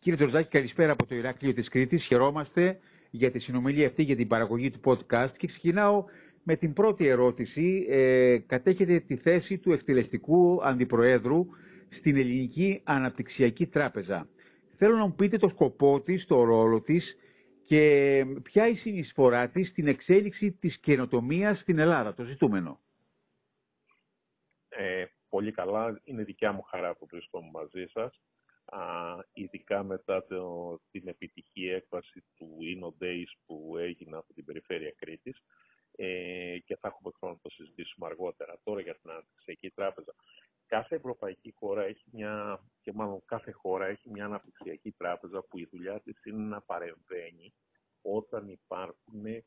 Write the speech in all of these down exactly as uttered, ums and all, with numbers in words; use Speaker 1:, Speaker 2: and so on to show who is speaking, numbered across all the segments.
Speaker 1: Κύριε Τζορτζάκη, καλησπέρα από το Ηράκλειο της Κρήτης. Χαιρόμαστε για τη συνομιλία αυτή, για την παραγωγή του podcast και ξεκινάω με την πρώτη ερώτηση. Ε, κατέχετε τη θέση του εκτελεστικού αντιπροέδρου στην Ελληνική Αναπτυξιακή Τράπεζα. Θέλω να μου πείτε το σκοπό της, το ρόλο της και ποια είναι η συνεισφορά της στην εξέλιξη της καινοτομίας στην Ελλάδα, το ζητούμενο.
Speaker 2: Ε, πολύ καλά. Είναι δικιά μου χαρά που βρίσκομαι μαζί σας. Α, ειδικά μετά το, την επιτυχή έκβαση του Inno Days που έγινε από την περιφέρεια Κρήτης ε, και θα έχουμε χρόνο να το συζητήσουμε αργότερα. Τώρα για την Αναπτυξιακή Τράπεζα. Κάθε ευρωπαϊκή χώρα έχει μια, και μάλλον κάθε χώρα έχει μια αναπτυξιακή τράπεζα που η δουλειά της είναι να παρεμβαίνει όταν, υπάρχουν, ε,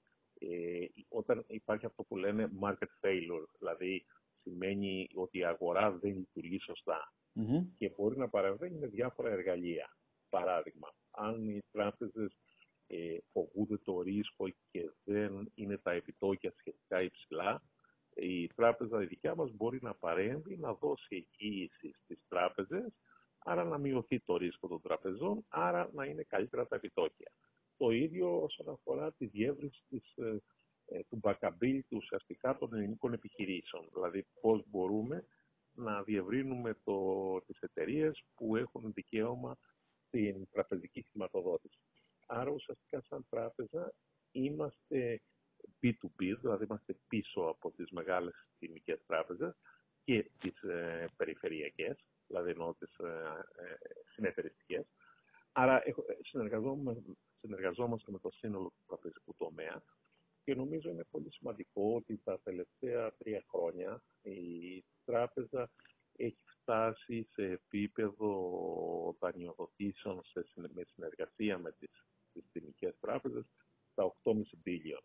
Speaker 2: όταν υπάρχει αυτό που λένε market failure, δηλαδή σημαίνει ότι η αγορά δεν λειτουργεί σωστά. Mm-hmm. Και μπορεί να παρεμβαίνει με διάφορα εργαλεία. Παράδειγμα, αν οι τράπεζες ε, φοβούνται το ρίσκο και δεν είναι τα επιτόκια σχετικά υψηλά, η τράπεζα η δικιά μας μπορεί να παρέμβει, να δώσει εγγύηση στις τράπεζες, άρα να μειωθεί το ρίσκο των τραπεζών, άρα να είναι καλύτερα τα επιτόκια. Το ίδιο όσον αφορά τη διεύρυνση της, ε, του bankability ουσιαστικά των ελληνικών επιχειρήσεων. Δηλαδή πώς μπορούμε να διευρύνουμε το, τις εταιρείες που έχουν δικαίωμα στην τραπεζική χρηματοδότηση. Άρα ουσιαστικά σαν τράπεζα είμαστε μπι του μπι, δηλαδή είμαστε πίσω από τις μεγάλες συστημικές τράπεζες και τις ε, περιφερειακές, δηλαδή εννοώ τις ε, ε, συνεταιριστικές. Άρα ε, συνεργαζόμαστε, συνεργαζόμαστε με το σύνολο του τραπεζικού τομέα και νομίζω είναι πολύ σημαντικό ότι τα τελευταία τρία χρόνια η τράπεζα έχει φτάσει σε επίπεδο δανειοδοτήσεων σε, με συνεργασία με τις συστημικές τράπεζες στα οκτώ κόμμα πέντε billion.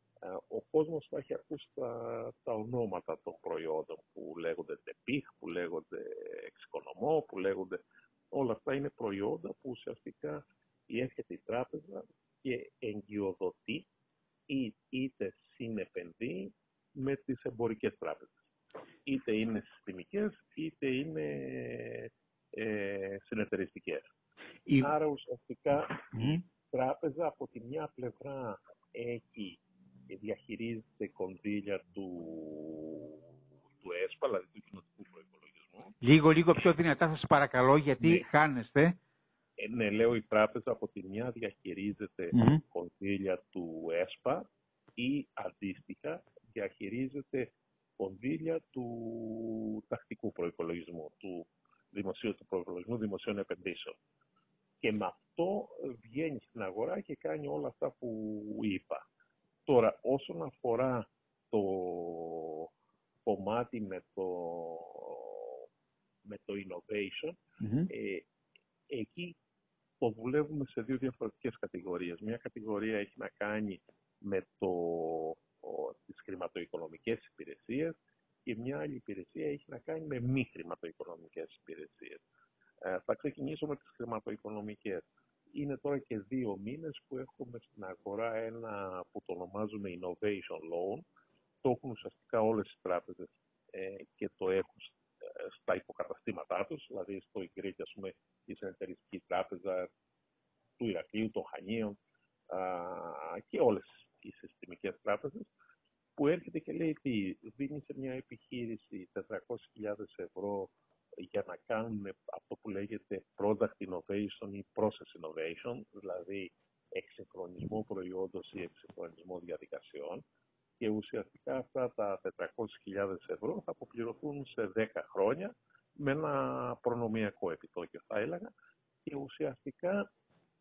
Speaker 2: Ο κόσμος θα έχει ακούσει τα, τα ονόματα των προϊόντων που λέγονται τεπίχ, που λέγονται εξοικονομώ, που λέγονται... Όλα αυτά είναι προϊόντα που ουσιαστικά έρχεται η τράπεζα και εγκυοδοτεί ή είτε συνεπενδύει με τις εμπορικές τράπεζες. Είτε είναι συστημικές, είτε είναι ε, συνεταιριστικές. Η... Άρα ουσιαστικά mm. η τράπεζα από τη μια πλευρά έχει διαχειρίζεται κονδύλια του, του ΕΣΠΑ, δηλαδή του κοινοτικού προϋπολογισμού.
Speaker 1: Λίγο, λίγο πιο δυνατά σας παρακαλώ, γιατί ναι. χάνεστε.
Speaker 2: Ε, ναι, λέω η τράπεζα από τη μια διαχειρίζεται mm-hmm. κονδύλια του ΕΣΠΑ ή αντίστοιχα διαχειρίζεται κονδύλια του τακτικού προϋπολογισμού, του δημοσίου του προϋπολογισμού δημοσίων επενδύσεων. Και με αυτό βγαίνει στην αγορά και κάνει όλα αυτά που είπα. Τώρα, όσον αφορά το κομμάτι με το, με το innovation, mm-hmm. ε, εκεί το δουλεύουμε σε δύο διαφορετικές κατηγορίες. Μια κατηγορία έχει να κάνει με το, ο, τις χρηματοοικονομικές υπηρεσίες και μια άλλη υπηρεσία έχει να κάνει με μη χρηματοοικονομικές υπηρεσίες. Ε, θα ξεκινήσω με τις χρηματοοικονομικές. Είναι τώρα και δύο μήνες που έχουμε στην αγορά ένα που το ονομάζουμε Innovation Loan. Το έχουν ουσιαστικά όλες οι τράπεζες ε, και το έχουν στα υποκαταστήματά τους, δηλαδή στο Ικρίτη, ας πούμε, η Συνεταιριστική Τράπεζα του Ηρακλείου, των Χανίων α, και όλες οι συστημικές τράπεζες, που έρχεται και λέει τι, δίνει σε μια επιχείρηση τετρακόσιες χιλιάδες ευρώ για να κάνουν αυτό που λέγεται product innovation ή process innovation, δηλαδή εξυγχρονισμό προϊόντος ή εξυγχρονισμό διαδικασιών, και ουσιαστικά αυτά τα τετρακόσιες χιλιάδες ευρώ θα αποπληρωθούν σε δέκα χρόνια με ένα προνομιακό επιτόκιο, θα έλεγα, και ουσιαστικά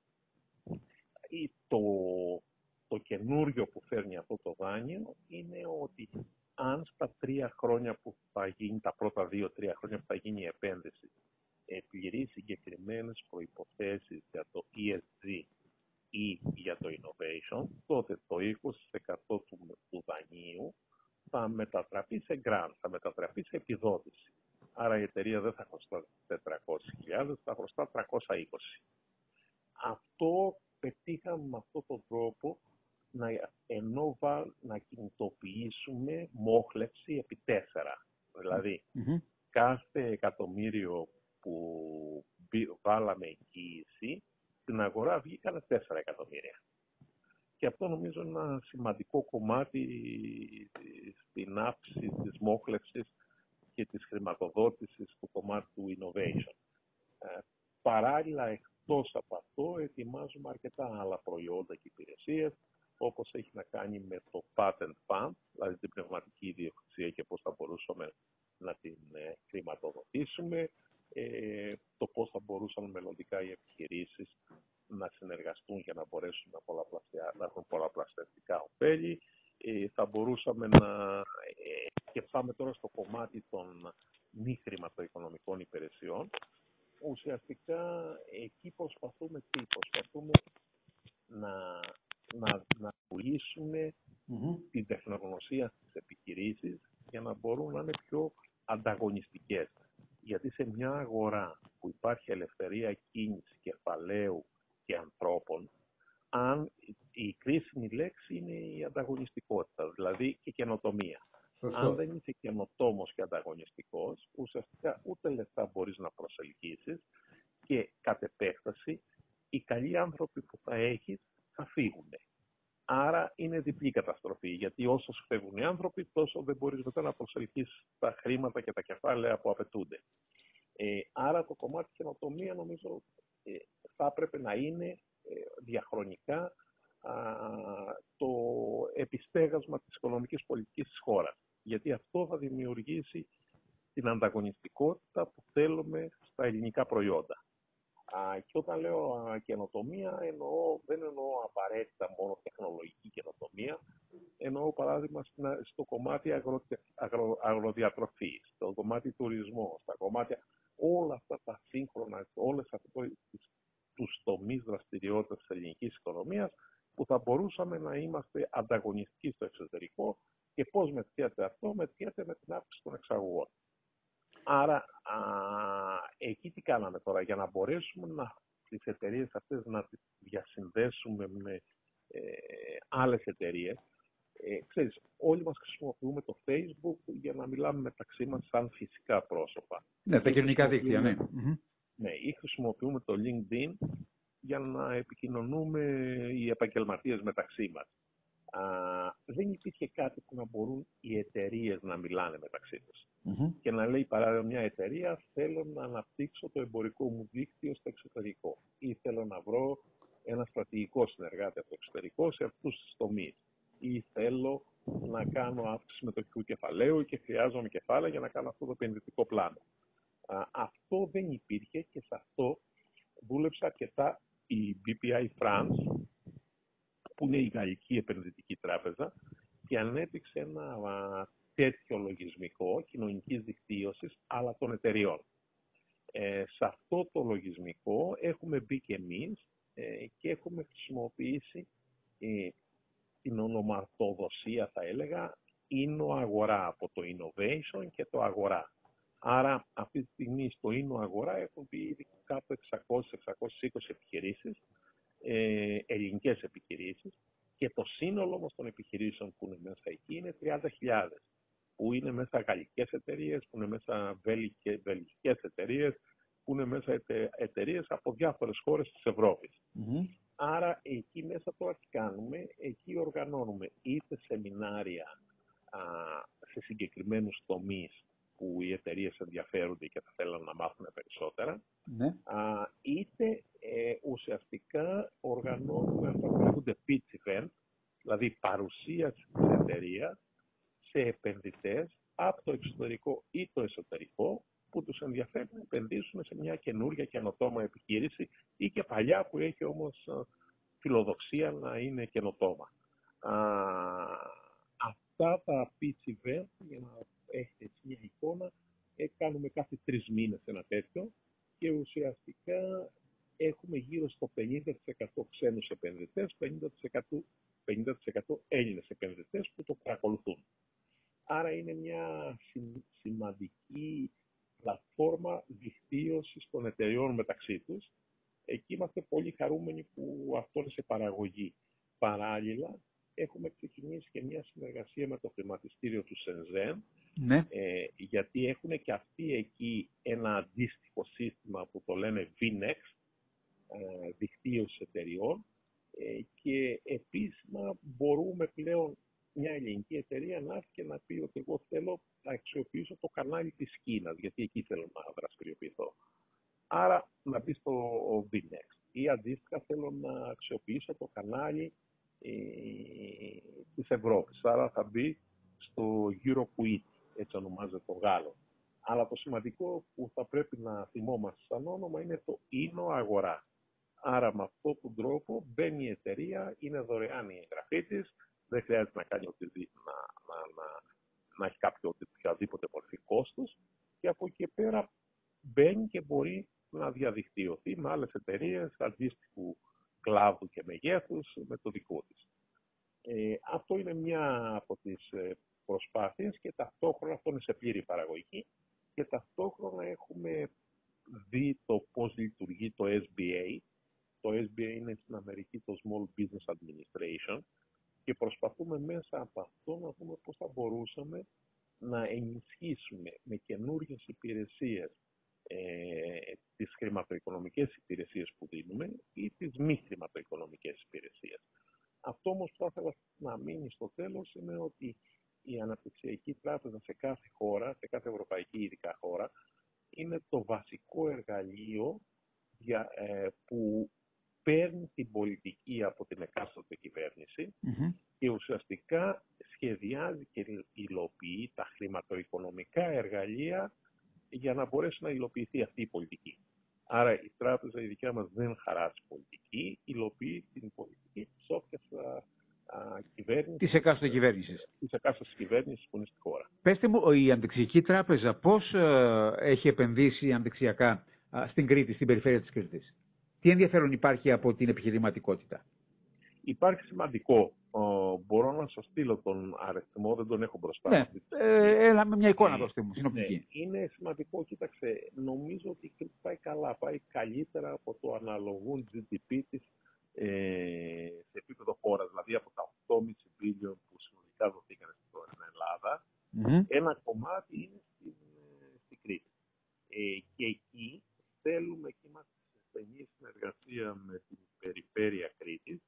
Speaker 2: το, το καινούριο που φέρνει αυτό το δάνειο είναι ότι αν στα τρία χρόνια που θα γίνει, τα πρώτα δύο-τρία χρόνια που θα γίνει η επένδυση, πληρεί συγκεκριμένες προϋποθέσεις για το ι ες τζι ή για το innovation, τότε το είκοσι τοις εκατό του, του δανείου θα μετατραπεί σε grant, θα μετατραπεί σε επιδότηση. Άρα η εταιρεία δεν θα χρωστά τετρακόσιες χιλιάδες, θα χρωστά τριακόσια είκοσι. Αυτό πετύχαμε με αυτόν τον τρόπο να, ενώ να κινητοποιήσουμε μόχλευση επί τέσσερα. Δηλαδή, mm-hmm. κάθε εκατομμύριο που βάλαμε εγγύηση στην αγορά βγήκαν τέσσερα εκατομμύρια. Και αυτό νομίζω είναι ένα σημαντικό κομμάτι στην αύξηση της μόχλευσης και της χρηματοδότησης του κομμάτι του innovation. Ε, παράλληλα, εκτός από αυτό, ετοιμάζουμε αρκετά άλλα προϊόντα και υπηρεσίες, όπως έχει να κάνει με το patent fund, δηλαδή την πνευματική ιδιοκτησία και πώς θα μπορούσαμε να την ε, χρηματοδοτήσουμε, ε, το πώς θα μπορούσαν μελλοντικά οι επιχειρήσεις να συνεργαστούν για να μπορέσουν να, πολλαπλασια... να έχουν πολλαπλασιαστικά ωφέλη. Ε, θα μπορούσαμε να... Ε, και πάμε τώρα στο κομμάτι των μη χρηματοοικονομικών υπηρεσιών. Ουσιαστικά εκεί προσπαθούμε τι, προσπαθούμε να, να, να πουλήσουμε mm-hmm. την τεχνογνωσία στις επιχειρήσεις για να μπορούν να είναι πιο ανταγωνιστικές. Γιατί σε μια αγορά που υπάρχει ελευθερία κίνηση κεφαλαίου και ανθρώπων, αν η κρίσιμη λέξη είναι η ανταγωνιστικότητα, δηλαδή και καινοτομία. Σωστό. Αν δεν είσαι καινοτόμος και ανταγωνιστικός, ουσιαστικά ούτε λεφτά μπορείς να προσελκύσεις και κατ' επέκταση οι καλοί άνθρωποι που θα έχεις θα φύγουν. Άρα είναι διπλή καταστροφή, γιατί όσο σου φεύγουν οι άνθρωποι, τόσο δεν μπορείς μετά να προσελκύσεις τα χρήματα και τα κεφάλαια που απαιτούνται. Ε, άρα το κομμάτι καινοτομία νομίζω ε, θα έπρεπε να είναι ε, διαχρονικά α, το επιστέγασμα της οικονομικής πολιτικής της χώρας. Γιατί αυτό θα δημιουργήσει την ανταγωνιστικότητα που θέλουμε στα ελληνικά προϊόντα. Α, και όταν λέω α, καινοτομία, εννοώ, δεν εννοώ απαραίτητα μόνο τεχνολογική καινοτομία, εννοώ παράδειγμα στο κομμάτι αγρο, αγρο, αγροδιατροφής, στο κομμάτι τουρισμού, στα κομμάτια όλα αυτά τα σύγχρονα, όλες αυτές τους τομείς δραστηριότητας της ελληνικής οικονομίας που θα μπορούσαμε να είμαστε ανταγωνιστικοί στο εξωτερικό και πώς μετριέται αυτό, μετριέται με την αύξηση των εξαγωγών. Άρα, α, εκεί τι κάναμε τώρα, για να μπορέσουμε να, τις εταιρείες αυτές να τις διασυνδέσουμε με ε, άλλες εταιρείες. Ε, ξέρεις, όλοι μας χρησιμοποιούμε το Facebook για να μιλάμε μεταξύ μας σαν φυσικά πρόσωπα.
Speaker 1: Ναι, τα κοινωνικά δίκτυα, ναι.
Speaker 2: Ναι, ή χρησιμοποιούμε το LinkedIn για να επικοινωνούμε οι επαγγελματίες μεταξύ μας. Α, δεν υπήρχε κάτι που να μπορούν οι εταιρείες να μιλάνε μεταξύ τους. Mm-hmm. Και να λέει παράδειγμα μια εταιρεία, θέλω να αναπτύξω το εμπορικό μου δίκτυο στο εξωτερικό ή θέλω να βρω ένα στρατηγικό συνεργάτη από το εξωτερικό σε αυτούς τους τομείς ή θέλω να κάνω αύξηση μετοχικού κεφαλαίου και χρειάζομαι κεφάλαια για να κάνω αυτό το επενδυτικό πλάνο. Α, αυτό δεν υπήρχε και σε αυτό δούλεψε αρκετά η μπι πι άι France, που είναι η Γαλλική Επενδυτική Τράπεζα, και ανέπτυξε ένα α, τέτοιο λογισμικό κοινωνικής δικτύωσης, αλλά των εταιριών. Ε, σε αυτό το λογισμικό έχουμε μπει και εμείς ε, και έχουμε χρησιμοποιήσει ε, την ονοματοδοσία, θα έλεγα, είναι αγορά, από το innovation και το αγορά. Άρα, αυτή τη στιγμή στο είναι αγορά έχουν πει ήδη κάπου εξακόσιες με εξακόσιες είκοσι επιχειρήσεις, ε, ελληνικές επιχειρήσεις, και το σύνολο όμως των επιχειρήσεων που είναι μέσα εκεί είναι τριάντα χιλιάδες, που είναι μέσα γαλλικές εταιρείες, που είναι μέσα βελγικές εταιρείες, που είναι μέσα εταιρείες από διάφορες χώρες της Ευρώπης. Mm-hmm. Άρα, εκεί μέσα τώρα τι κάνουμε, εκεί οργανώνουμε είτε σεμινάρια α, σε συγκεκριμένους τομείς που οι εταιρείες ενδιαφέρονται και θα θέλουν να μάθουν περισσότερα, ναι. α, είτε ε, ουσιαστικά οργανώνουμε αυτό που λέγονται pitch event, δηλαδή παρουσίαση της εταιρείας σε επενδυτές από το εξωτερικό ή το εσωτερικό που τους ενδιαφέρει να επενδύσουν σε μια καινούργια καινοτόμα επιχείρηση ή και παλιά που έχει όμως φιλοδοξία να είναι καινοτόμα. Α, αυτά τα pitch event, για να έχετε έτσι μια εικόνα, κάνουμε κάθε τρεις μήνες ένα τέτοιο και ουσιαστικά έχουμε γύρω στο πενήντα τοις εκατό ξένους επενδυτές, πενήντα τοις εκατό, πενήντα τοις εκατό Έλληνες επενδυτές που το παρακολουθούν. Άρα είναι μια σημαντική πλατφόρμα δικτύωσης των εταιριών μεταξύ τους. Εκεί είμαστε πολύ χαρούμενοι που αυτό είναι σε παραγωγή. Παράλληλα, έχουμε ξεκινήσει και μια συνεργασία με το χρηματιστήριο του Σενζέν, ναι. ε, γιατί έχουν και αυτοί εκεί ένα αντίστοιχο σύστημα που το λένε βι νεξ, ε, δικτύωσης εταιριών ε, και επίσημα μπορούμε πλέον μια ελληνική εταιρεία να έρθει και να πει ότι εγώ θέλω να αξιοποιήσω το κανάλι της Κίνας, γιατί εκεί θέλω να δραστηριοποιηθώ. Άρα να μπει στο Vinext. Ή αντίστοιχα θέλω να αξιοποιήσω το κανάλι ε, της Ευρώπης. Άρα θα μπει στο EuroQuid, έτσι ονομάζεται το Γάλλο. Αλλά το σημαντικό που θα πρέπει να θυμόμαστε σαν όνομα είναι το ίνο αγορά. Άρα με αυτόν τον τρόπο μπαίνει η εταιρεία, είναι δωρεάν η εγγραφή της, δεν χρειάζεται να κάνει οτι, να, να, να, να έχει κάποιο οποιαδήποτε μορφή κόστος και από εκεί πέρα μπαίνει και μπορεί να διαδικτυωθεί με άλλες εταιρείες αντίστοιχου κλάδου και μεγέθους με το δικό της. Ε, αυτό είναι μια από τις προσπάθειες και ταυτόχρονα αυτό είναι σε πλήρη παραγωγή και ταυτόχρονα έχουμε δει το πώς λειτουργεί το ες μπι έι. Το ες μπι έι είναι στην Αμερική το Small Business Administration και προσπαθούμε μέσα από αυτό να δούμε πώς θα μπορούσαμε να ενισχύσουμε με καινούργιες υπηρεσίες ε, τις χρηματοοικονομικές υπηρεσίες που δίνουμε ή τις μη χρηματοοικονομικές υπηρεσίες. Αυτό όμως που θα ήθελα να μείνει στο τέλος είναι ότι η αναπτυξιακή τράπεζα σε κάθε χώρα, σε κάθε ευρωπαϊκή ειδικά χώρα, είναι το βασικό εργαλείο για, ε, που παίρνει την πολιτική από την εκάστοτε κυβέρνηση mm-hmm. και ουσιαστικά σχεδιάζει και υλοποιεί τα χρηματοοικονομικά εργαλεία για να μπορέσει να υλοποιηθεί αυτή η πολιτική. Άρα η τράπεζα η δικιά μας δεν χαράσει πολιτική, υλοποιεί την πολιτική της όποιας κυβέρνησης.
Speaker 1: Της εκάστοτε κυβέρνησης.
Speaker 2: Της εκάστοτε κυβέρνησης που είναι στη χώρα.
Speaker 1: Πέστε μου, η Αναπτυξιακή Τράπεζα πώς ε, έχει επενδύσει αναπτυξιακά ε, στην Κρήτη, στην περιφέρεια της Κρήτης? Τι ενδιαφέρον υπάρχει από την επιχειρηματικότητα?
Speaker 2: Υπάρχει σημαντικό. Uh, μπορώ να σας στείλω τον αριθμό, δεν τον έχω μπροστά.
Speaker 1: Ναι, ε, έλα με μια εικόνα δώστε μου, συνοπτική.
Speaker 2: Ναι, είναι σημαντικό, κοίταξε, νομίζω ότι η Κρήτη πάει καλά, πάει καλύτερα από το αναλογούν τζι ντι πι της ε, σε επίπεδο χώρας, δηλαδή από τα οκτώ κόμμα πέντε μπίλιον που συνολικά δοθήκαν στην Ελλάδα, mm-hmm. ένα κομμάτι είναι στην, στην Κρήτη. Ε, και εκεί θέλουμε και είμαστε σε στενή συνεργασία με την περιφέρεια Κρήτης,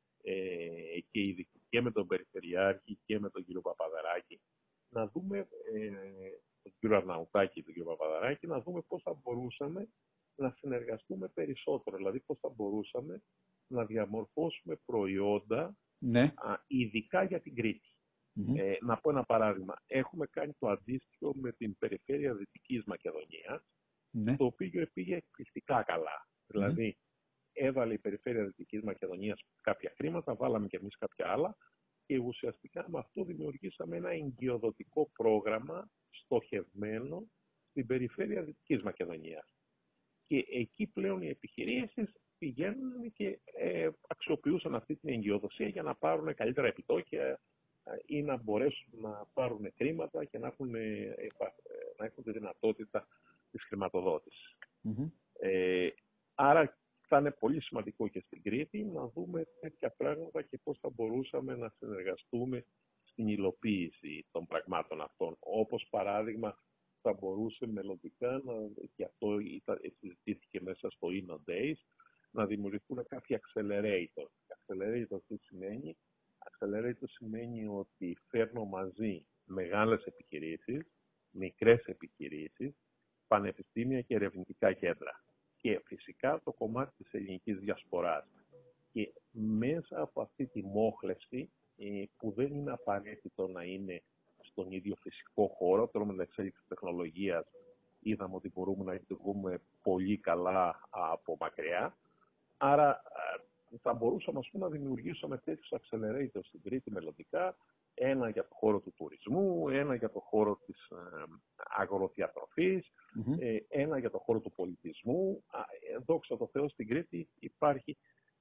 Speaker 2: Ε, και, και με τον Περιφερειάρχη και με τον κύριο Παπαδαράκη, να δούμε, ε, τον κύριο Αρναουτάκη και τον κύριο Παπαδαράκη, να δούμε πώς θα μπορούσαμε να συνεργαστούμε περισσότερο, δηλαδή πώς θα μπορούσαμε να διαμορφώσουμε προϊόντα ναι. α, ειδικά για την Κρήτη. Mm-hmm. Ε, να πω ένα παράδειγμα. Έχουμε κάνει το αντίστοιχο με την Περιφέρεια Δυτικής Μακεδονίας, mm-hmm. το οποίο πήγε εκπληκτικά καλά. Mm-hmm. Δηλαδή, έβαλε η Περιφέρεια Δυτικής Μακεδονίας κάποια χρήματα, βάλαμε και εμείς κάποια άλλα και ουσιαστικά με αυτό δημιουργήσαμε ένα εγκυοδοτικό πρόγραμμα στοχευμένο στην Περιφέρεια Δυτικής Μακεδονίας. Και εκεί πλέον οι επιχειρήσεις πηγαίνουν και ε, αξιοποιούσαν αυτή την εγκυοδοσία για να πάρουν καλύτερα επιτόκια ε, ή να μπορέσουν να πάρουν χρήματα και να έχουν, ε, ε, να έχουν τη δυνατότητα της χρηματοδότησης. Mm-hmm. Ε, άρα θα είναι πολύ σημαντικό και στην Κρήτη να δούμε τέτοια πράγματα και πώς θα μπορούσαμε να συνεργαστούμε στην υλοποίηση των πραγμάτων αυτών. Όπως παράδειγμα θα μπορούσε μελλοντικά, να, και αυτό συζητήθηκε μέσα στο Inno Days, να δημιουργηθούν κάποια accelerator. Accelerator τι σημαίνει? Accelerator σημαίνει ότι φέρνω μαζί μεγάλες επιχειρήσεις, μικρές επιχειρήσεις, πανεπιστήμια και ερευνητικά κέντρα. Και φυσικά το κομμάτι της ελληνικής διασποράς. Και μέσα από αυτή τη μόχλευση, ε, που δεν είναι απαραίτητο να είναι στον ίδιο φυσικό χώρο, τώρα με την εξέλιξη της τεχνολογίας είδαμε ότι μπορούμε να λειτουργούμε πολύ καλά από μακριά. Άρα θα μπορούσαμε ας πούμε, να δημιουργήσουμε τέτοιους accelerators στην Κρήτη μελλοντικά, ένα για το χώρο του τουρισμού, ένα για το χώρο της ε, αγροδιατροφής, mm-hmm. ε, ένα για το χώρο του πολιτισμού. Ε, δόξα τω Θεώ στην Κρήτη υπάρχει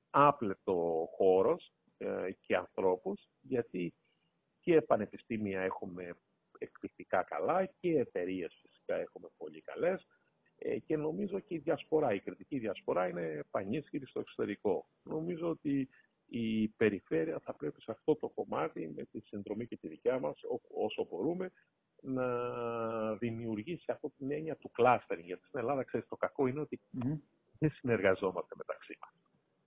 Speaker 2: άπλετο χώρος ε, και ανθρώπους, γιατί και πανεπιστήμια έχουμε εκπληκτικά καλά και εταιρείες φυσικά έχουμε πολύ καλές ε, και νομίζω και η διασπορά, η κριτική διασπορά είναι πανίσχυρη στο εξωτερικό. Νομίζω ότι η περιφέρεια θα πρέπει σε αυτό το κομμάτι, με τη συνδρομή και τη δικιά μας, όσο μπορούμε, να δημιουργήσει αυτή την έννοια του clustering. Γιατί στην Ελλάδα, ξέρεις, το κακό είναι ότι mm. δεν συνεργαζόμαστε μεταξύ μας.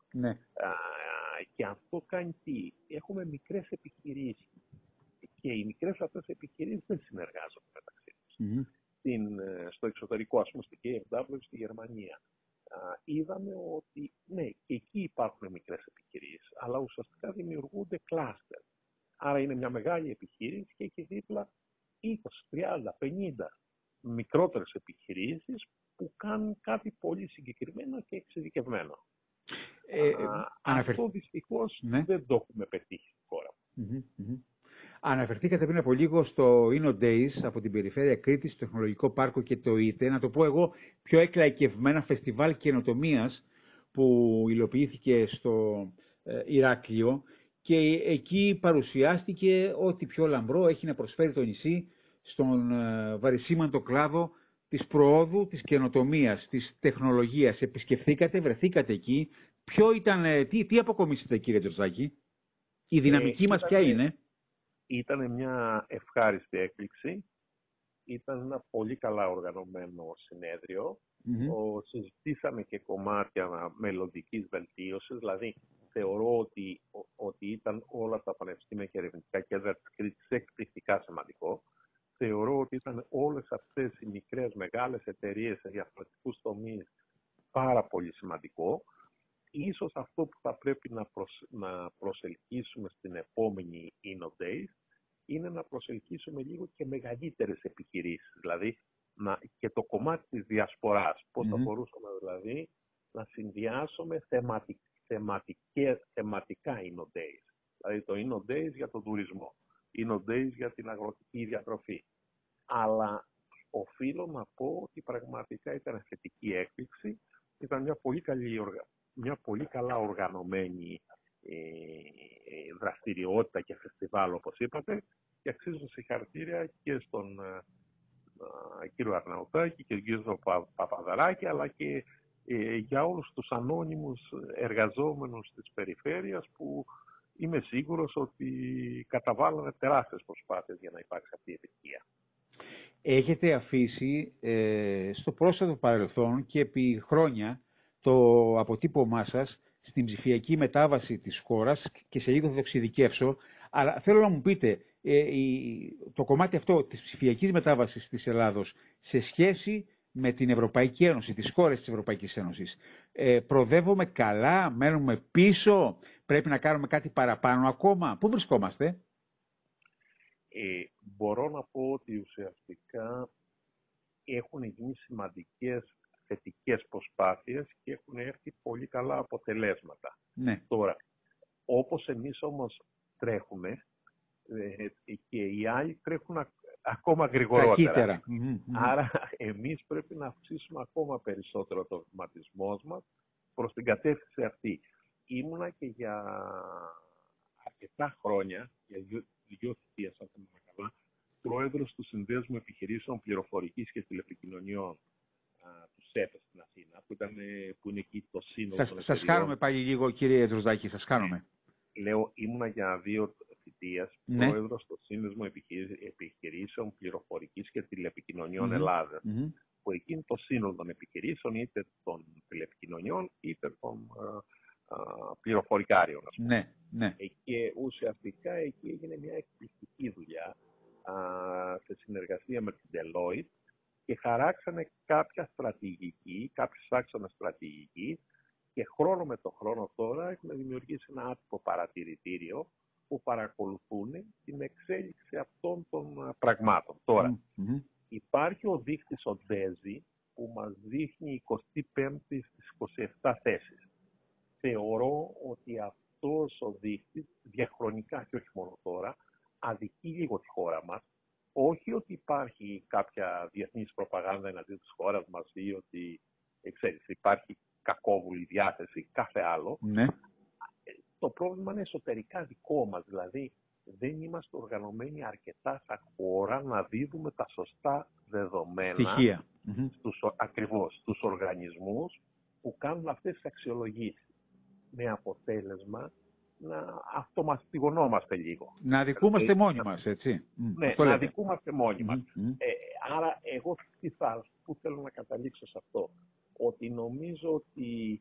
Speaker 1: Ναι.
Speaker 2: Α, και αυτό κάνει τι? Έχουμε μικρές επιχειρήσεις. Και οι μικρές αυτές επιχειρήσεις δεν συνεργάζονται μεταξύ τους.
Speaker 1: Mm-hmm.
Speaker 2: Στην, στο εξωτερικό, ας πούμε, στην κέι εφ ντάμπλιου στη Γερμανία, α, είδαμε ότι ναι, και εκεί υπάρχουν μικρές επιχειρήσεις, αλλά ουσιαστικά δημιουργούνται κλάστερ. Άρα είναι μια μεγάλη επιχείρηση και έχει δίπλα είκοσι, τριάντα, πενήντα μικρότερες επιχειρήσεις που κάνουν κάτι πολύ συγκεκριμένο και εξειδικευμένο.
Speaker 1: Ε,
Speaker 2: Α,
Speaker 1: αναφερ...
Speaker 2: Αυτό δυστυχώς
Speaker 1: ναι.
Speaker 2: δεν το έχουμε πετύχει στη χώρα.
Speaker 1: Mm-hmm, mm-hmm. Αναφερθήκατε πριν από λίγο στο InnoDays από την περιφέρεια Κρήτης, το Τεχνολογικό Πάρκο και το ΙΤΕ, να το πω εγώ πιο εκλαϊκευμένα φεστιβάλ καινοτομίας που υλοποιήθηκε στο ε, Ηράκλειο, και εκεί παρουσιάστηκε ό,τι πιο λαμπρό έχει να προσφέρει το νησί στον ε, βαρισίμαντο κλάδο της προόδου, της καινοτομίας, της τεχνολογίας. Επισκεφθήκατε, βρεθήκατε εκεί. Ποιο ήταν, ε, τι, τι αποκομίσετε, κύριε Τζορτζάκη? Η δυναμική ε, μας ποια είναι?
Speaker 2: Ήταν μια ευχάριστη έκπληξη. Ήταν ένα πολύ καλά οργανωμένο συνέδριο. Mm-hmm. Ο, συζητήσαμε και κομμάτια μελλοντικής βελτίωσης. Δηλαδή, θεωρώ ότι, ότι ήταν όλα τα πανεπιστήμια και ερευνητικά κέντρα της Κρήτης εκπληκτικά σημαντικό. Θεωρώ ότι ήταν όλες αυτές οι μικρές, μεγάλες εταιρείες σε διαφορετικούς τομείς πάρα πολύ σημαντικό. Ίσως αυτό που θα πρέπει να, προσ, να προσελκύσουμε στην επόμενη InnoDays είναι να προσελκύσουμε λίγο και μεγαλύτερες επιχειρήσεις. Δηλαδή, να, και το κομμάτι της διασποράς. Πώς mm-hmm. θα μπορούσαμε δηλαδή να συνδυάσουμε θεματικ, θεματικά InnoDays. Δηλαδή το InnoDays για τον τουρισμό, InnoDays για την αγροτική διατροφή. Αλλά οφείλω να πω ότι πραγματικά ήταν θετική έκπληξη. Ήταν μια πολύ, καλή, μια πολύ καλά οργανωμένη ε, δραστηριότητα και φεστιβάλ, όπως είπατε, και αξίζουν συγχαρητήρια και στον ε, κύριο Αρναουτάκη και τον κύριο Παπαδαράκη, αλλά και ε, για όλους τους ανώνυμους εργαζόμενους της περιφέρειας που είμαι σίγουρος ότι καταβάλανε τεράστιες προσπάθειες για να υπάρξει αυτή η επιτυχία.
Speaker 1: Έχετε αφήσει ε, στο πρόσφατο παρελθόν και επί χρόνια το αποτύπωμά σας στην ψηφιακή μετάβαση της χώρας, και σε λίγο θα το εξειδικεύσω, αλλά θέλω να μου πείτε ε, η, το κομμάτι αυτό της ψηφιακής μετάβασης της Ελλάδος σε σχέση με την Ευρωπαϊκή Ένωση, τις χώρες της Ευρωπαϊκής Ένωσης. Ε, προοδεύουμε καλά, μένουμε πίσω, πρέπει να κάνουμε κάτι παραπάνω ακόμα? Πού βρισκόμαστε?
Speaker 2: Ε, μπορώ να πω ότι ουσιαστικά έχουν γίνει σημαντικές θετικές προσπάθειες και έχουν έρθει πολύ καλά αποτελέσματα.
Speaker 1: Ναι.
Speaker 2: Τώρα, όπως εμείς όμως τρέχουμε ε, και οι άλλοι τρέχουν α, ακόμα γρηγορότερα.
Speaker 1: Mm-hmm.
Speaker 2: Άρα εμείς πρέπει να αυξήσουμε ακόμα περισσότερο το βηματισμό μας προς την κατεύθυνση αυτή. Ήμουνα και για αρκετά χρόνια, για δύο, δύο θητείες, αν θυμάμαι καλά, πρόεδρος του Συνδέσμου Επιχειρήσεων Πληροφορικής και Τηλεπικοινωνιών, του ΣΕΠ στην Αθήνα, που, ήταν, που είναι εκεί το σύνολο
Speaker 1: σας,
Speaker 2: των
Speaker 1: εταιριών. Σας κάνουμε πάλι λίγο, κύριε Τζορτζάκη, σας κάνουμε.
Speaker 2: Λέω, ήμουνα για δύο θητείες
Speaker 1: ναι.
Speaker 2: πρόεδρος του Σύνδεσμου Επιχειρήσεων Πληροφορικής και Τηλεπικοινωνιών mm-hmm. Ελλάδας, mm-hmm. που εκεί είναι το σύνολο των επιχειρήσεων, είτε των τηλεπικοινωνιών, είτε των α, α, πληροφορικάριων.
Speaker 1: Ναι, ναι.
Speaker 2: Και ουσιαστικά εκεί έγινε μια εκπληκτική δουλειά α, σε συνεργασία με την Deloitte, και χαράξανε κάποια στρατηγική, κάποιους άξονες στρατηγική, και χρόνο με το χρόνο τώρα έχουμε δημιουργήσει ένα άτυπο παρατηρητήριο που παρακολουθούν την εξέλιξη αυτών των πραγμάτων. Τώρα, mm-hmm. υπάρχει ο δείκτης ο ντέζι που μας δείχνει εικοστή πέμπτη στις είκοσι επτά θέσεις. Θεωρώ ότι αυτός ο δείκτης διαχρονικά και όχι μόνο τώρα αδικεί λίγο τη χώρα μας. Όχι ότι υπάρχει κάποια διεθνής προπαγάνδα εναντίον της χώρας μας ή ότι ξέρεις, υπάρχει κακόβουλη διάθεση, κάθε άλλο.
Speaker 1: Ναι.
Speaker 2: Το πρόβλημα είναι εσωτερικά δικό μας. Δηλαδή, δεν είμαστε οργανωμένοι αρκετά σαν χώρα να δίδουμε τα σωστά δεδομένα στους, ακριβώς, στους οργανισμούς που κάνουν αυτές τις αξιολογήσεις. Με αποτέλεσμα να αυτομαστιγωνόμαστε λίγο.
Speaker 1: Να αδικούμαστε μόνοι μας, έτσι.
Speaker 2: Ναι, αυτό να λέτε. αδικούμαστε μόνοι μας. Mm-hmm. Ε, άρα, εγώ τι θα, που θέλω να καταλήξω σε αυτό. Ότι νομίζω ότι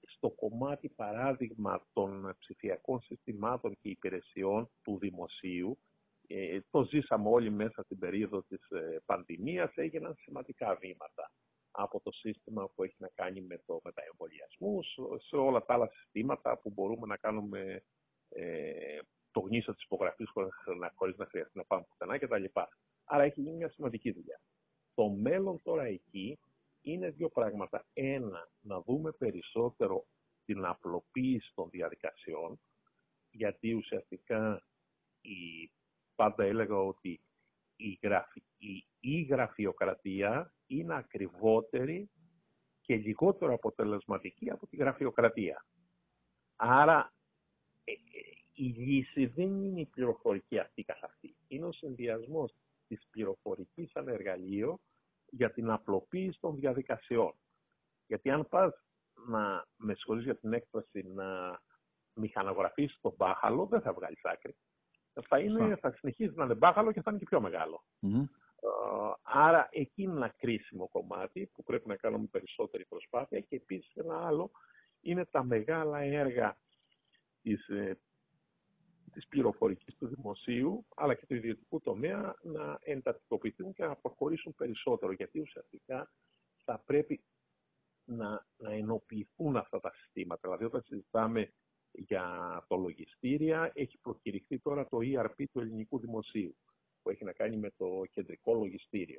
Speaker 2: στο κομμάτι παράδειγμα των ψηφιακών συστημάτων και υπηρεσιών του δημοσίου, ε, το ζήσαμε όλοι μέσα στην περίοδο της ε, πανδημίας, έγιναν σημαντικά βήματα από το σύστημα που έχει να κάνει με, το, με τα εμβολιασμούς, σε όλα τα άλλα συστήματα που μπορούμε να κάνουμε ε, το γνήσιο της υπογραφής χωρίς να, χωρίς να χρειαστεί να πάμε πουθενά κτλ. Άρα έχει γίνει μια σημαντική δουλειά. Το μέλλον τώρα εκεί είναι δύο πράγματα. Ένα, να δούμε περισσότερο την απλοποίηση των διαδικασιών, γιατί ουσιαστικά η, πάντα έλεγα ότι η, γραφη, η, η γραφειοκρατία είναι ακριβότερη και λιγότερο αποτελεσματική από τη γραφειοκρατία. Άρα ε, ε, η λύση δεν είναι η πληροφορική αυτή καθ' αυτή. Είναι ο συνδυασμός της πληροφορικής σαν εργαλείο για την απλοποίηση των διαδικασιών. Γιατί αν πας να, με συγχωρείς για την έκφραση, να μηχανογραφήσεις τον μπάχαλο, δεν θα βγάλεις άκρη. Θα, είναι, θα συνεχίζει να είναι μπάχαλο και θα είναι και πιο μεγάλο. Mm-hmm. Uh, άρα εκεί είναι ένα κρίσιμο κομμάτι που πρέπει να κάνουμε περισσότερη προσπάθεια και επίσης ένα άλλο είναι τα μεγάλα έργα της, ε, της πληροφορικής του δημοσίου αλλά και του ιδιωτικού τομέα να εντατικοποιηθούν και να προχωρήσουν περισσότερο, γιατί ουσιαστικά θα πρέπει να, να ενοποιηθούν αυτά τα συστήματα. Δηλαδή όταν συζητάμε για το λογιστήρια, έχει προκηρυχθεί τώρα το ι αρ πι του ελληνικού δημοσίου που έχει να κάνει με το κεντρικό λογιστήριο.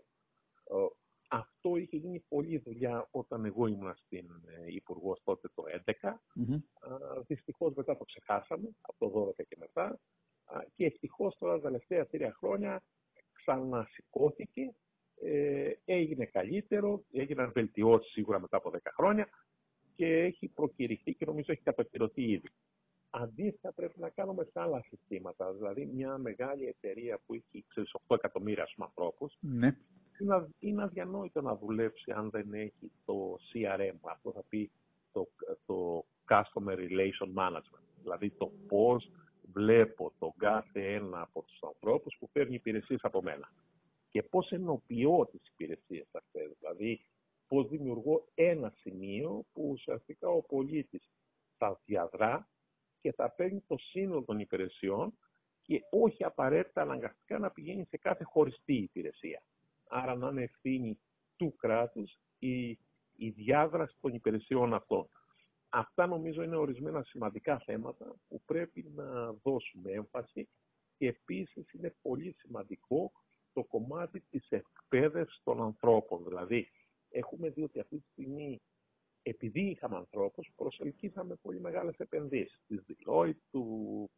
Speaker 2: Αυτό είχε γίνει πολλή δουλειά όταν εγώ ήμουν στην Υπουργός τότε το δύο χιλιάδες έντεκα. Mm-hmm. Δυστυχώς μετά το ξεχάσαμε, από το δύο χιλιάδες δώδεκα και μετά. Και ευτυχώς τώρα τα τελευταία τρία χρόνια ξανασηκώθηκε, ε, έγινε καλύτερο, έγιναν βελτιώσεις σίγουρα μετά από δέκα χρόνια και έχει προκηρυχθεί και νομίζω έχει κατοχυρωθεί ήδη. Αντίστοιχα πρέπει να κάνουμε σε άλλα συστήματα. Δηλαδή μια μεγάλη εταιρεία που έχει ξέρεις, οκτώ εκατομμύρια ανθρώπους, ναι. είναι, είναι αδιανόητο να δουλέψει αν δεν έχει το σι αρ εμ. Αυτό θα πει το, το Customer Relation Management. Δηλαδή το πώς βλέπω τον κάθε ένα από τους ανθρώπους που παίρνει υπηρεσίες από μένα. Και πώς ενοποιώ τις υπηρεσίες αυτές. Δηλαδή πώς δημιουργώ ένα σημείο που ουσιαστικά ο πολίτης θα διαδρά και θα παίρνει το σύνολο των υπηρεσιών και όχι απαραίτητα αναγκαστικά να πηγαίνει σε κάθε χωριστή υπηρεσία. Άρα να είναι ευθύνη του κράτους η, η διάδραση των υπηρεσιών αυτών. Αυτά νομίζω είναι ορισμένα σημαντικά θέματα που πρέπει να δώσουμε έμφαση και επίσης είναι πολύ σημαντικό το κομμάτι της εκπαίδευσης των ανθρώπων. Δηλαδή έχουμε δει ότι αυτή τη στιγμή, επειδή είχαμε ανθρώπους, προσελκύσαμε πολύ μεγάλες επενδύσεις της Deloitte, του,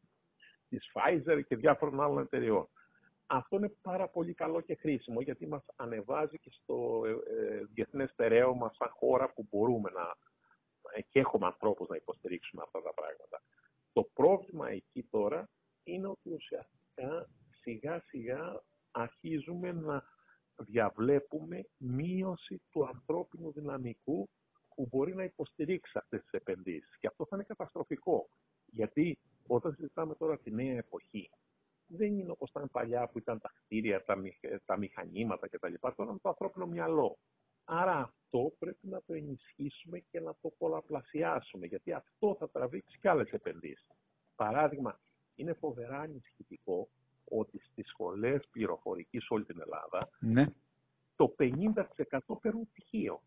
Speaker 2: της Pfizer και διάφορων άλλων εταιριών. Αυτό είναι πάρα πολύ καλό και χρήσιμο, γιατί μας ανεβάζει και στο ε, ε, διεθνές στερέωμα σαν χώρα που μπορούμε να ε, και έχουμε ανθρώπους να υποστηρίξουμε αυτά τα πράγματα. Το πρόβλημα εκεί τώρα είναι ότι ουσιαστικά σιγά σιγά αρχίζουμε να διαβλέπουμε μείωση του ανθρώπινου δυναμικού που μπορεί να υποστηρίξει αυτές τις επενδύσεις. Και αυτό θα είναι καταστροφικό. Γιατί όταν συζητάμε τώρα τη νέα εποχή, δεν είναι όπως ήταν παλιά που ήταν τα κτίρια, τα, μηχ, τα μηχανήματα κτλ. Τώρα είναι το ανθρώπινο μυαλό. Άρα αυτό πρέπει να το ενισχύσουμε και να το πολλαπλασιάσουμε, γιατί αυτό θα τραβήξει και άλλες επενδύσεις. Παράδειγμα, είναι φοβερά ανησυχητικό ότι στις σχολές πληροφορικής σε όλη την Ελλάδα, ναι, το πενήντα τοις εκατό παίρνουν πτυχίο.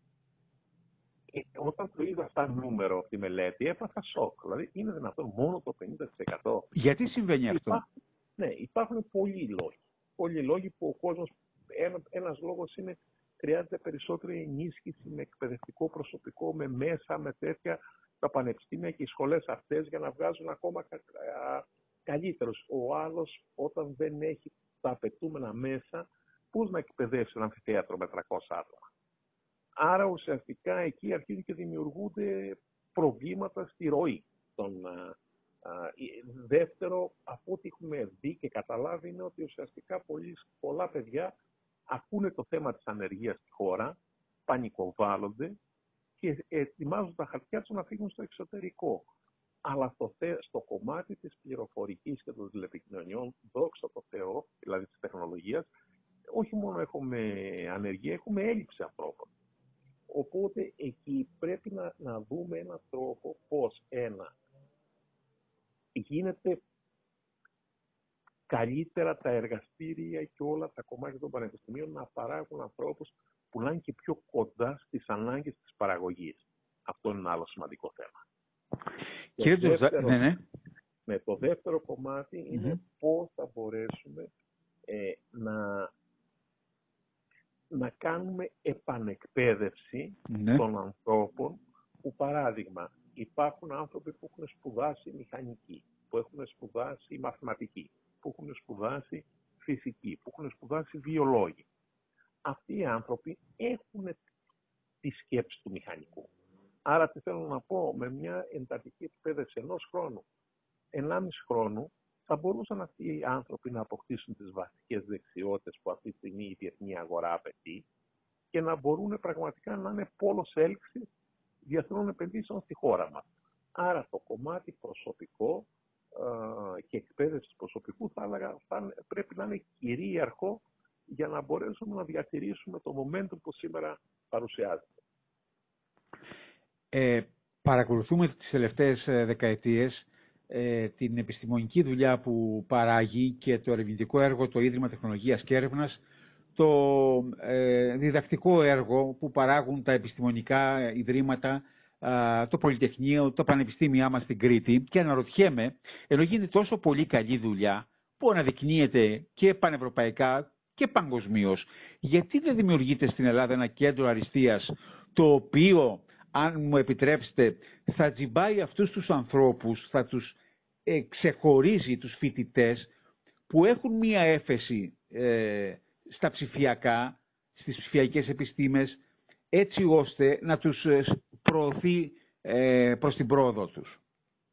Speaker 2: Και όταν το είδα σαν νούμερο αυτή τη μελέτη, έπαθα σοκ. Δηλαδή, είναι δυνατόν μόνο το πενήντα τοις εκατό.
Speaker 1: Γιατί συμβαίνει αυτό?
Speaker 2: Υπάρχουν, ναι, υπάρχουν πολλοί λόγοι. Πολλοί λόγοι που ο κόσμος, ένα, ένας λόγος είναι χρειάζεται περισσότερη ενίσχυση με εκπαιδευτικό προσωπικό, με μέσα, με τέτοια, τα πανεπιστήμια και οι σχολές αυτές για να βγάζουν ακόμα κα, κα, καλύτερους. Ο άλλος, όταν δεν έχει τα απαιτούμενα μέσα, πώς να εκπαιδεύσει ένα αμφιθέατρο με τριακόσια άτομα. Άρα ουσιαστικά εκεί αρχίζουν και δημιουργούνται προβλήματα στη ροή. Τον, α, α, δεύτερο, από ό,τι έχουμε δει και καταλάβει, είναι ότι ουσιαστικά πολλοί, πολλά παιδιά ακούνε το θέμα της ανεργίας στη χώρα, πανικοβάλλονται και ετοιμάζουν τα χαρτιά τους να φύγουν στο εξωτερικό. Αλλά στο, στο κομμάτι της πληροφορικής και των τηλεπικοινωνιών, δόξα τω Θεώ, δηλαδή της τεχνολογίας, όχι μόνο έχουμε ανεργία, έχουμε έλλειψη ανθρώπων. Οπότε εκεί πρέπει να, να δούμε έναν τρόπο πώς ένα γίνεται καλύτερα τα εργαστήρια και όλα τα κομμάτια των πανεπιστημίων να παράγουν ανθρώπους που να είναι και πιο κοντά στις ανάγκες της παραγωγής. Αυτό είναι ένα άλλο σημαντικό θέμα.
Speaker 1: Κύριε
Speaker 2: το δεύτερο,
Speaker 1: ναι, ναι.
Speaker 2: Ναι, το δεύτερο κομμάτι
Speaker 1: Mm-hmm.
Speaker 2: είναι πώς θα μπορέσουμε ε, να, να κάνουμε επανεκπαίδευση
Speaker 1: Ναι.
Speaker 2: των ανθρώπων που, παράδειγμα, υπάρχουν άνθρωποι που έχουν σπουδάσει μηχανική, που έχουν σπουδάσει μαθηματική, που έχουν σπουδάσει φυσική, που έχουν σπουδάσει βιολόγοι. Αυτοί οι άνθρωποι έχουν τη σκέψη του μηχανικού. Άρα τι θέλω να πω, με μια εντατική εκπαίδευση ενός χρόνου, ενάμιση χρόνου, θα μπορούσαν αυτοί οι άνθρωποι να αποκτήσουν τις βασικές δεξιότητες που αυτή τη στιγμή η διεθνή αγορά απαιτεί και να μπορούν πραγματικά να είναι πόλος έλξης διεθνών επενδύσεων στη χώρα μας. Άρα το κομμάτι προσωπικό ε, και εκπαίδευση προσωπικού θα έλεγα, θα, πρέπει να είναι κυρίαρχο για να μπορέσουμε να διατηρήσουμε το momentum που σήμερα παρουσιάζεται.
Speaker 1: Ε, παρακολουθούμε τις τελευταίες δεκαετίες ε, την επιστημονική δουλειά που παράγει και το ερευνητικό έργο το Ίδρυμα Τεχνολογίας και Έρευνας, το ε, διδακτικό έργο που παράγουν τα επιστημονικά ιδρύματα, ε, το Πολυτεχνείο, το Πανεπιστήμια μας στην Κρήτη, και αναρωτιέμαι, ενώ γίνεται τόσο πολύ καλή δουλειά που αναδεικνύεται και πανευρωπαϊκά και παγκοσμίως, γιατί δεν δημιουργείται στην Ελλάδα ένα κέντρο αριστείας το οποίο, αν μου επιτρέψετε, θα τζιμπάει αυτούς τους ανθρώπους, θα τους ε, ξεχωρίζει τους φοιτητές που έχουν μία έφεση ε, στα ψηφιακά, στις ψηφιακές επιστήμες, έτσι ώστε να τους προωθεί ε, προς την πρόοδο τους.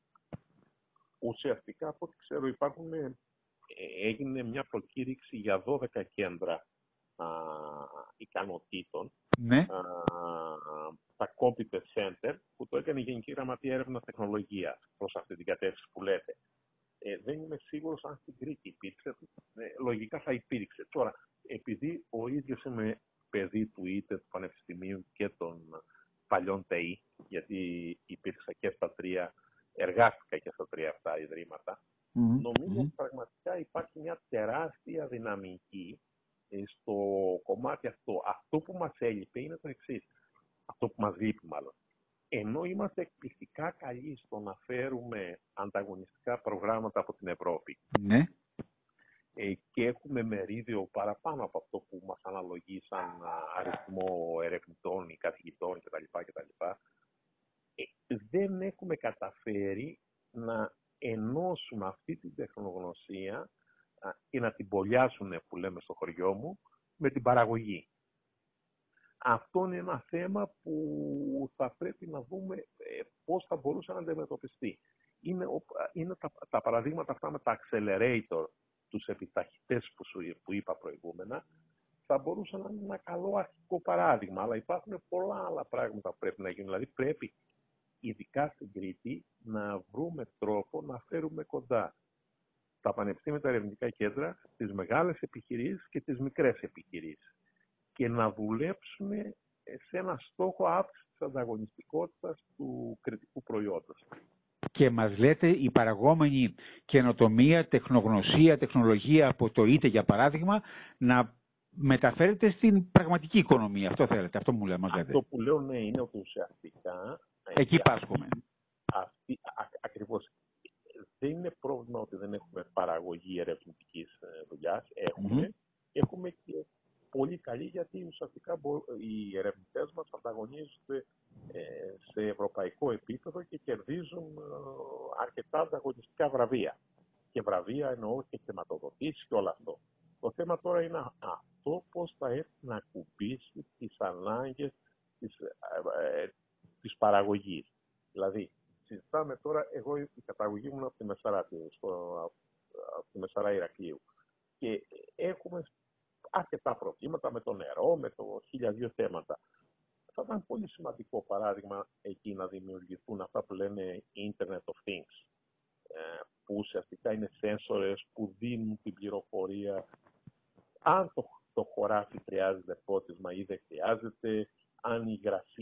Speaker 2: Ουσιαστικά, από ό,τι ξέρω, υπάρχουν, ε, έγινε μια προκήρυξη για δώδεκα κέντρα α, ικανοτήτων,
Speaker 1: ναι.
Speaker 2: α, τα Competence Center, που το έκανε η Γενική Γραμματεία Έρευνας Τεχνολογίας προς αυτή την κατεύθυνση που λέτε. Ε, δεν είμαι σίγουρος αν στην Κρήτη υπήρξε, ε, λογικά θα υπήρξε. Τώρα, επειδή ο ίδιος είμαι παιδί του ΙΤΕ, του Πανεπιστημίου και των παλιών ΤΕΙ, γιατί υπήρξα και στα τρία, εργάστηκα και στα τρία αυτά ιδρύματα, mm-hmm. νομίζω ότι πραγματικά υπάρχει μια τεράστια δυναμική στο κομμάτι αυτό. Αυτό που μας έλειπε είναι το εξής. Αυτό που μας λείπει μάλλον. Ενώ είμαστε εκπληκτικά καλοί στο να φέρουμε ανταγωνιστικά προγράμματα από την Ευρώπη,
Speaker 1: ναι.
Speaker 2: ε, και έχουμε μερίδιο παραπάνω από αυτό που μας αναλογεί σαν αριθμό ερευνητών ή καθηγητών κτλ. κτλ. Ε, δεν έχουμε καταφέρει να ενώσουμε αυτή την τεχνογνωσία α, και να την πολιάσουν, που λέμε στο χωριό μου, με την παραγωγή. Αυτό είναι ένα θέμα που θα πρέπει να δούμε ε, πώς θα μπορούσε να αντιμετωπιστεί. Είναι, είναι τα, τα παραδείγματα αυτά με τα accelerator, τους επιταχυτές που, σου, που είπα προηγούμενα, θα μπορούσε να είναι ένα καλό αρχικό παράδειγμα, αλλά υπάρχουν πολλά άλλα πράγματα που πρέπει να γίνουν. Δηλαδή πρέπει, ειδικά στην Κρήτη, να βρούμε τρόπο να φέρουμε κοντά τα πανεπιστήμια, τα ερευνητικά κέντρα, τις μεγάλες επιχειρήσεις και τις μικρές επιχειρήσεις και να δουλέψουν σε ένα στόχο αύξησης της ανταγωνιστικότητας του κριτικού προϊόντος.
Speaker 1: Και μας λέτε η παραγόμενη καινοτομία, τεχνογνωσία, τεχνολογία από το ΙΤΕ για παράδειγμα να μεταφέρεται στην πραγματική οικονομία. Αυτό θέλετε, αυτό μου λέτε. Μας λέτε.
Speaker 2: Αυτό που λέω ναι είναι ότι ουσιαστικά
Speaker 1: εκεί πάσχουμε.
Speaker 2: Αυτή, α, ακριβώς. Δεν είναι πρόβλημα ότι δεν έχουμε παραγωγή ερευνητικής δουλειάς. Έχουμε. Mm-hmm. Έχουμε και πολύ καλή, γιατί ουσιαστικά οι ερευνητές μας ανταγωνίζονται ε, σε ευρωπαϊκό επίπεδο και κερδίζουν ε, αρκετά ανταγωνιστικά βραβεία. Και βραβεία εννοώ και χρηματοδοτήσεις και όλο αυτό. Το θέμα τώρα είναι αυτό πώς θα έρθει να ακουμπήσει τις ανάγκες της, ε, ε, της παραγωγής. Δηλαδή, συζητάμε τώρα, εγώ η καταγωγή μου από τη Μεσαρά, στο, από τη Μεσαρά Ηρακλείου. Και έχουμε αρκετά προβλήματα με το νερό, με το χίλια δύο θέματα. Θα ήταν πολύ σημαντικό παράδειγμα εκεί να δημιουργηθούν αυτά που λένε Internet of Things, που ουσιαστικά είναι σένσορες που δίνουν την πληροφορία αν το, το χωράφι χρειάζεται φώτισμα ή δεν χρειάζεται, αν η υγρασία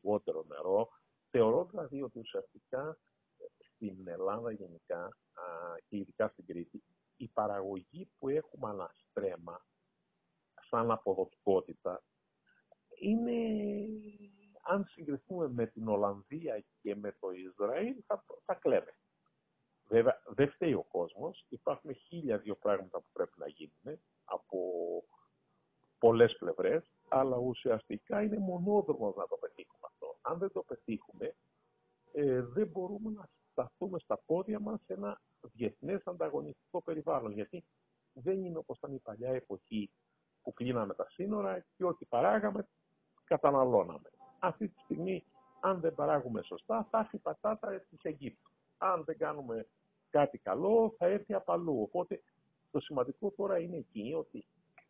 Speaker 2: λιγότερο νερό. Θεωρώ δηλαδή ότι ουσιαστικά στην Ελλάδα γενικά α, και ειδικά στην Κρήτη, η παραγωγή που έχουμε αναστρέμα σαν αποδοτικότητα είναι, αν συγκριθούμε με την Ολλανδία και με το Ισραήλ, θα, θα κλέβε. Βέβαια, δεν φταίει ο κόσμος. Υπάρχουν χίλια δύο πράγματα που πρέπει να γίνουν από πολλές πλευρές, αλλά ουσιαστικά είναι μονόδρομος να το πετύχουμε αυτό. Αν δεν το πετύχουμε, ε, δεν μπορούμε να σταθούμε στα πόδια μας σε ένα διεθνές ανταγωνιστικό περιβάλλον. Γιατί δεν είναι όπως ήταν η παλιά εποχή που κλείναμε τα σύνορα και ό,τι παράγαμε, καταναλώναμε. Αυτή τη στιγμή, αν δεν παράγουμε σωστά, θα έρθει η πατάτα της Αιγύπτου. Αν δεν κάνουμε κάτι καλό, θα έρθει απ' αλλού. Οπότε, το σημαντικό τώρα είναι εκεί ότι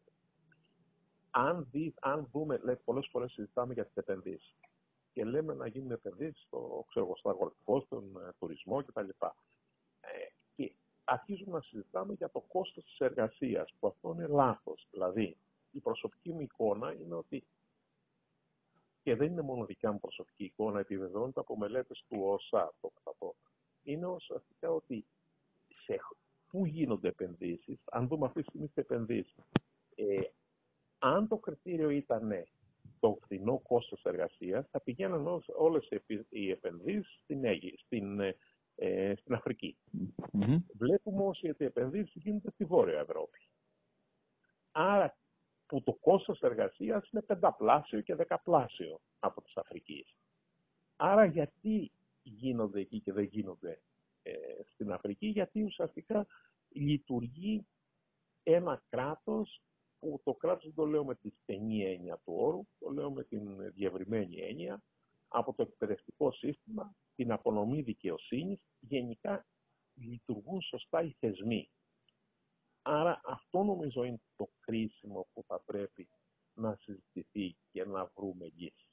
Speaker 2: αν, δει, αν δούμε, λέει, πολλές φορές συζητάμε για τις επενδύσεις και λέμε να γίνουν επενδύσεις στο, ξέρω, στο αγροτικό, στον ε, τουρισμό κτλ. Ε, και αρχίζουμε να συζητάμε για το κόστος της εργασίας, που αυτό είναι λάθος. Δηλαδή, η προσωπική μου εικόνα είναι ότι, και δεν είναι μόνο δικιά μου προσωπική εικόνα, επιβεβαιώνεται από μελέτες του ΟΣΑ, το θα πω, είναι ουσιαστικά ότι σε πού γίνονται επενδύσεις, αν δούμε αυτή τη στιγμή τις επενδύσεις, ε, αν το κριτήριο ήταν το φθηνό κόστος εργασίας, θα πηγαίνουν όλες οι επενδύσεις στην, στην, ε, στην Αφρική. Mm-hmm. Βλέπουμε όμως ότι οι επενδύσεις γίνονται στη Βόρεια Ευρώπη. Άρα που το κόστος εργασίας είναι πενταπλάσιο και δεκαπλάσιο από της Αφρικής. Άρα γιατί γίνονται εκεί και δεν γίνονται ε, στην Αφρική? Γιατί ουσιαστικά λειτουργεί ένα κράτος που το κράτος δεν το λέω με τη στενή έννοια του όρου, το λέω με την διευρυμένη έννοια, από το εκπαιδευτικό σύστημα, την απονομή δικαιοσύνης, γενικά λειτουργούν σωστά οι θεσμοί. Άρα αυτό νομίζω είναι το κρίσιμο που θα πρέπει να συζητηθεί και να βρούμε λύση.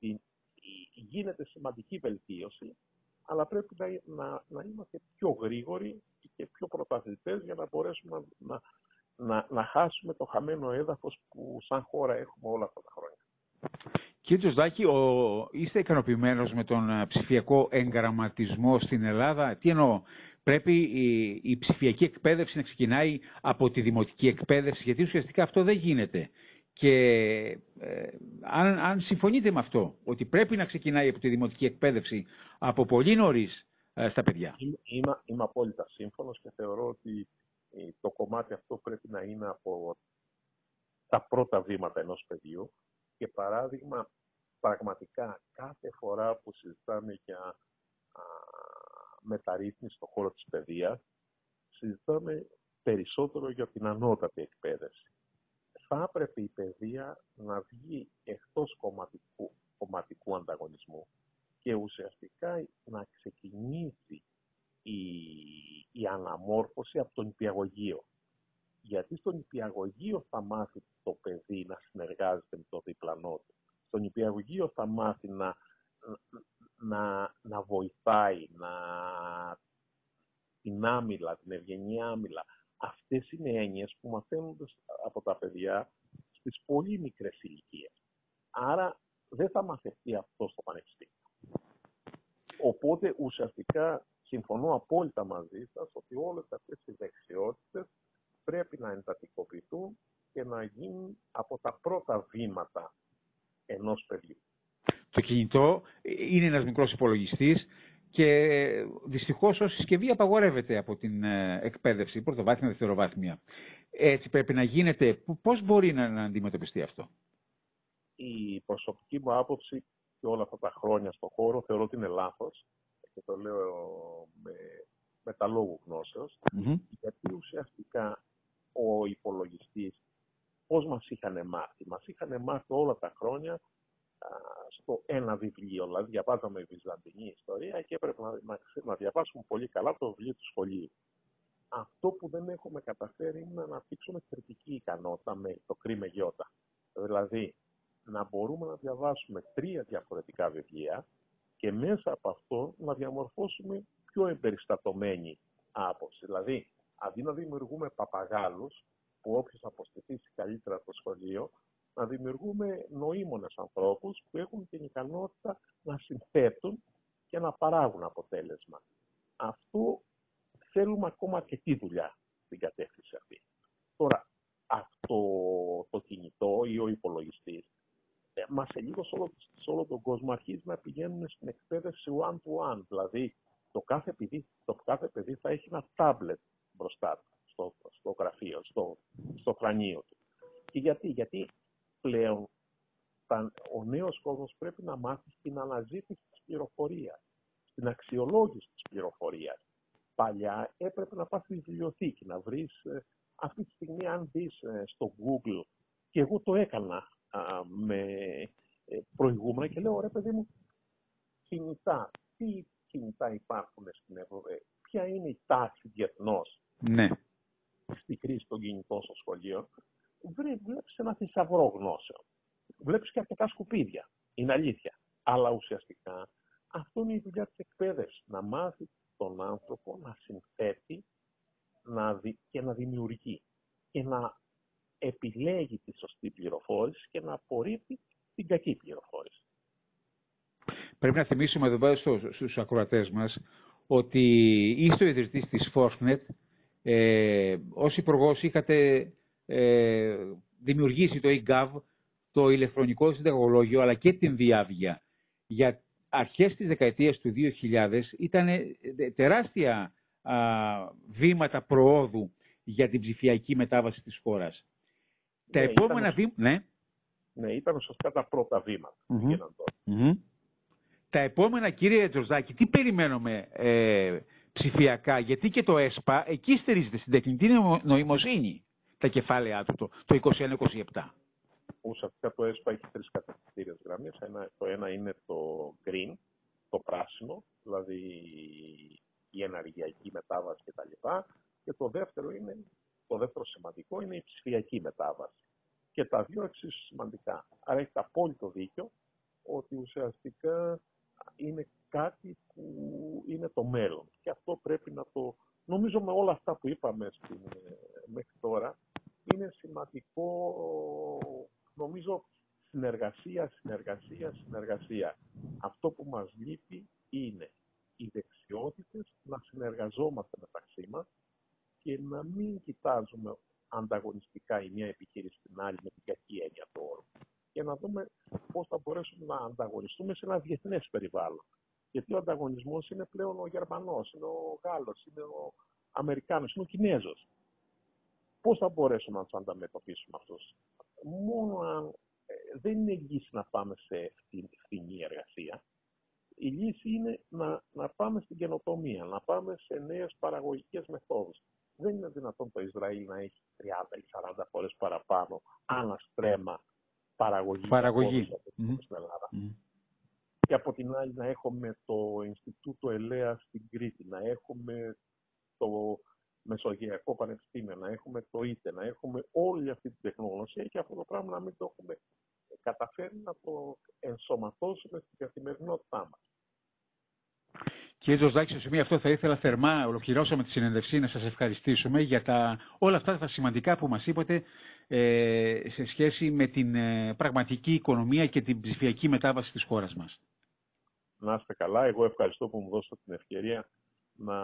Speaker 2: Γίνεται σημαντική βελτίωση, αλλά πρέπει να, να, να είμαστε πιο γρήγοροι και πιο πρωταθλητές για να μπορέσουμε να, να, να, να χάσουμε το χαμένο έδαφος που σαν χώρα έχουμε όλα αυτά τα χρόνια.
Speaker 1: Κύριε Τζοζδάκη, ο... είστε ικανοποιημένος με τον ψηφιακό εγγραμματισμό στην Ελλάδα? Τι εννοώ? Πρέπει η, η ψηφιακή εκπαίδευση να ξεκινάει από τη δημοτική εκπαίδευση, γιατί ουσιαστικά αυτό δεν γίνεται. Και ε, αν, αν συμφωνείτε με αυτό, ότι πρέπει να ξεκινάει από τη δημοτική εκπαίδευση από πολύ νωρίς ε, στα παιδιά.
Speaker 2: Είμαι, είμαι, είμαι απόλυτα σύμφωνος και θεωρώ ότι ε, το κομμάτι αυτό πρέπει να είναι από τα πρώτα βήματα ενός παιδιού. Και παράδειγμα, πραγματικά κάθε φορά που συζητάμε για α, μεταρρύθμιση στον χώρο της παιδείας, συζητάμε περισσότερο για την ανώτατη εκπαίδευση. Θα έπρεπε η παιδεία να βγει εκτός κομματικού, κομματικού ανταγωνισμού και ουσιαστικά να ξεκινήσει η, η αναμόρφωση από τον νηπιαγωγείο. Γιατί στον νηπιαγωγείο θα μάθει το παιδί να συνεργάζεται με το διπλανό του. Στον νηπιαγωγείο θα μάθει να, να, να βοηθάει, να, την άμυλα, την ευγενή άμυλα. Αυτές είναι έννοιες που μαθαίνονται από τα παιδιά στις πολύ μικρές ηλικίες. Άρα δεν θα μαθευτεί αυτό στο πανεπιστήμιο. Οπότε ουσιαστικά συμφωνώ απόλυτα μαζί σας ότι όλες αυτές οι δεξιότητες πρέπει να εντατικοποιηθούν και να γίνουν από τα πρώτα βήματα ενός παιδιού.
Speaker 1: Το κινητό είναι ένας μικρός υπολογιστής και δυστυχώς ως συσκευή απαγορεύεται από την εκπαίδευση, πρωτοβάθμια, δευτεροβάθμια. Έτσι πρέπει να γίνεται. Πώς μπορεί να, να αντιμετωπιστεί αυτό?
Speaker 2: Η προσωπική μου άποψη και όλα αυτά τα χρόνια στον χώρο θεωρώ ότι είναι λάθος και το λέω με, με τα λόγου γνώσεως, mm-hmm. γιατί ουσιαστικά ο υπολογιστής πώς μας είχαν μάθει. Μας είχαν μάθει όλα τα χρόνια α, στο ένα βιβλίο, δηλαδή διαβάζαμε βυζαντινή ιστορία και έπρεπε να, να, να διαβάσουμε πολύ καλά το βιβλίο του σχολείου. Αυτό που δεν έχουμε καταφέρει είναι να αναπτύξουμε κριτική ικανότητα με το κρί με γιώτα. Δηλαδή, να μπορούμε να διαβάσουμε τρία διαφορετικά βιβλία και μέσα από αυτό να διαμορφώσουμε πιο εμπεριστατωμένη άποψη. Δηλαδή, αντί να δημιουργούμε παπαγάλους, που όποιος αποστηθήσει καλύτερα στο σχολείο, να δημιουργούμε νοήμονες ανθρώπους που έχουν την ικανότητα να συνθέτουν και να παράγουν αποτέλεσμα. Αυτό θέλουμε ακόμα αρκετή δουλειά στην κατεύθυνση αυτή. Τώρα, αυτό το κινητό ή ο υπολογιστής ε, μας σε λίγο σε όλο, σε όλο τον κόσμο αρχίζει να πηγαίνουν στην εκπαίδευση one-to-one. Δηλαδή, το κάθε, παιδί, το κάθε παιδί θα έχει ένα τάμπλετ μπροστά του, στο, στο γραφείο, στο, στο κρανίο του. Και γιατί, γιατί πλέον τα, ο νέος κόσμος πρέπει να μάθει στην αναζήτηση της πληροφορίας, στην αξιολόγηση της πληροφορίας. Παλιά έπρεπε να πας στη βιβλιοθήκη, να βρεις, ε, αυτή τη στιγμή αν δεις ε, στο Google, και εγώ το έκανα α, με ε, προηγούμενα και λέω, ρε παιδί μου, κινητά, τι κινητά υπάρχουν στην Ευρώπη, ποια είναι η τάξη διεθνώς
Speaker 1: ναι.
Speaker 2: στη χρήση των κινητών στο σχολείο, βλέπεις ένα θησαυρό γνώσεων. Βλέπεις και αρκετά σκουπίδια, είναι αλήθεια. Αλλά ουσιαστικά αυτό είναι η δουλειά της εκπαίδευσης, να μάθει τον άνθρωπο να συνθέτει να δι... και να δημιουργεί και να επιλέγει τη σωστή πληροφόρηση και να απορρίπτει την κακή πληροφόρηση.
Speaker 1: Πρέπει να θυμίσουμε εδώ πέρα στους ακροατές μας ότι είστε ο ιδρυτής της Forthnet. Ε, ως υπουργός είχατε ε, δημιουργήσει το e-gov, το ηλεκτρονικό συνταγογλόγιο, αλλά και την διάβγεια. Για αρχές της δεκαετίας του δύο χιλιάδες ήταν τεράστια α, βήματα προόδου για την ψηφιακή μετάβαση της χώρας.
Speaker 2: Ναι,
Speaker 1: τα επόμενα βήματα... Ναι.
Speaker 2: ναι, ήταν ουσιαστικά τα πρώτα βήματα.
Speaker 1: Mm-hmm. Mm-hmm. Τα επόμενα, κύριε Τζορτζάκη, τι περιμένουμε ε, ψηφιακά, γιατί και το ΕΣΠΑ εκεί στηρίζεται στην τεχνητή νοημοσύνη τα κεφάλαια του, το, το είκοσι ένα είκοσι επτά.
Speaker 2: Ουσιαστικά το ΕΣΠΑ έχει τρεις κατευθυντήριες γραμμές. Ένα, το ένα είναι το green, το πράσινο, δηλαδή η ενεργειακή μετάβαση κτλ. Και το δεύτερο, είναι, το δεύτερο σημαντικό είναι η ψηφιακή μετάβαση. Και τα δύο εξίσου σημαντικά. Άρα έχετε απόλυτο δίκιο ότι ουσιαστικά είναι κάτι που είναι το μέλλον. Και αυτό πρέπει να το... Νομίζω με όλα αυτά που είπαμε στην, μέχρι τώρα, είναι σημαντικό, νομίζω, συνεργασία, συνεργασία, συνεργασία. Αυτό που μας λείπει είναι οι δεξιότητες να συνεργαζόμαστε μεταξύ μας και να μην κοιτάζουμε ανταγωνιστικά η μία επιχείρηση στην άλλη με την κακή έννοια του όρου. Και να δούμε πώς θα μπορέσουμε να ανταγωνιστούμε σε ένα διεθνές περιβάλλον. Γιατί ο ανταγωνισμός είναι πλέον ο Γερμανός, είναι ο Γάλλος, είναι ο Αμερικάνος, είναι ο Κινέζος. Πώς θα μπορέσουμε να τους ανταμετωπίσουμε αυτούς? Μόνο αν ε, δεν είναι λύση να πάμε σε φθηνή εργασία. Η λύση είναι να, να πάμε στην καινοτομία, να πάμε σε νέες παραγωγικές μεθόδους. Δεν είναι δυνατόν το Ισραήλ να έχει τριάντα ή σαράντα φορές παραπάνω αναστρέμα παραγωγή,
Speaker 1: παραγωγή.
Speaker 2: Mm-hmm. στην Ελλάδα.
Speaker 1: Mm-hmm.
Speaker 2: Και από την άλλη να έχουμε το Ινστιτούτο Ελέα στην Κρήτη, να έχουμε το Μεσογειακό Πανεπιστήμιο, να έχουμε το ΙΤΕ, να έχουμε όλη αυτή την τεχνογνωσία και αυτό το πράγμα να μην το έχουμε καταφέρει να το ενσωματώσουμε στην καθημερινότητά μας. Κύριε
Speaker 1: Τζορτζάκη, στο σημείο αυτό θα ήθελα θερμά, ολοκληρώσαμε τη συνέντευξη, να σας ευχαριστήσουμε για τα, όλα αυτά τα σημαντικά που μας είπατε ε, σε σχέση με την ε, πραγματική οικονομία και την ψηφιακή μετάβαση της χώρας μας.
Speaker 2: Να είστε καλά. Εγώ ευχαριστώ που μου δώσατε την ευκαιρία να,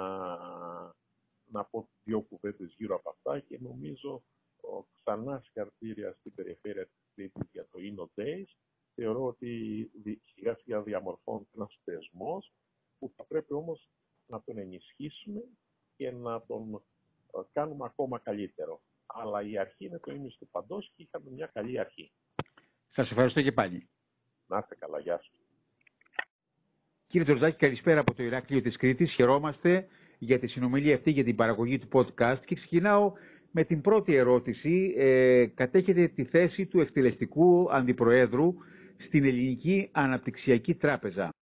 Speaker 2: να πω δύο κουβέντες γύρω από αυτά και νομίζω ξανά συγχαρητήρια στην περιφέρεια της Κρήτης για το Inno Days. Θεωρώ ότι σιγά σιγά διαμορφώνεται ένας θεσμός που θα πρέπει όμως να τον ενισχύσουμε και να τον κάνουμε ακόμα καλύτερο. Αλλά η αρχή είναι το ίμιση του παντός και είχαμε μια καλή αρχή.
Speaker 1: Σας ευχαριστώ και πάλι.
Speaker 2: Να είστε καλά. Γεια σας.
Speaker 1: Κύριε Τζορτζάκη, καλησπέρα από το Ηράκλειο της Κρήτης. Χαιρόμαστε για τη συνομιλία αυτή, για την παραγωγή του podcast και ξεκινάω με την πρώτη ερώτηση. Ε, κατέχετε τη θέση του εκτελεστικού αντιπροέδρου στην Ελληνική Αναπτυξιακή Τράπεζα.